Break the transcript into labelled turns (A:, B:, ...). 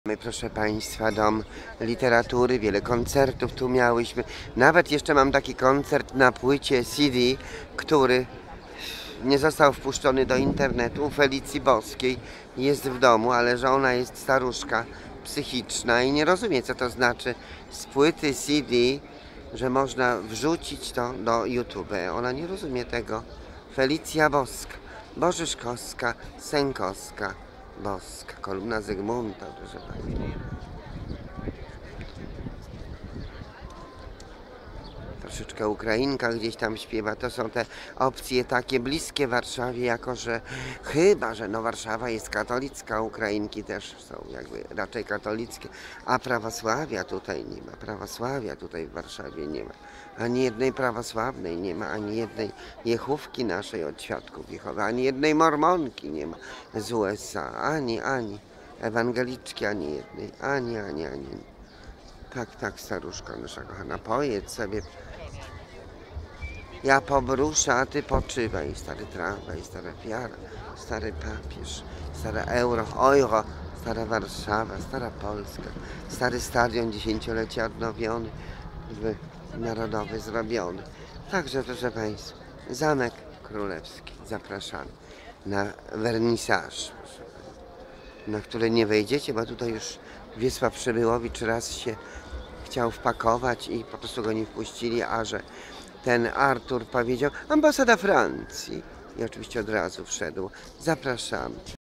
A: My, proszę Państwa, Dom Literatury, wiele koncertów tu miałyśmy. Nawet jeszcze mam taki koncert na płycie CD, który nie został wpuszczony do internetu, u Felicji Boskiej. Jest w domu, ale że ona jest staruszka psychiczna i nie rozumie, co to znaczy z płyty CD, że można wrzucić to do YouTube. Ona nie rozumie tego. Felicja Boska, Bożyszkowska, Sękowska, Boska, kolumna Zygmunta, proszę Państwa. Troszeczkę Ukrainka gdzieś tam śpiewa. To są te opcje takie bliskie Warszawie, jako że chyba, że no Warszawa jest katolicka, Ukrainki też są jakby raczej katolickie, a prawosławia tutaj nie ma. Prawosławia tutaj w Warszawie nie ma. Ani jednej prawosławnej nie ma, ani jednej Jehówki naszej od Świadków Jehowy, ani jednej Mormonki nie ma z USA, ani ewangeliczki, ani jednej, ani. Tak, staruszko nasza kochana, pojedź sobie. Ja pobruszę, a ty poczywaj. Stary tramwaj, stara wiara, stary papież, stare euro, stara Warszawa, stara Polska, stary stadion dziesięciolecia odnowiony, narodowy zrobiony. Także, proszę Państwa, Zamek Królewski, zapraszamy na wernisaż, na który nie wejdziecie, bo tutaj już Wiesław Przybyłowicz raz się chciał wpakować i po prostu go nie wpuścili, a że ten Artur powiedział ambasada Francji i oczywiście od razu wszedł. Zapraszamy.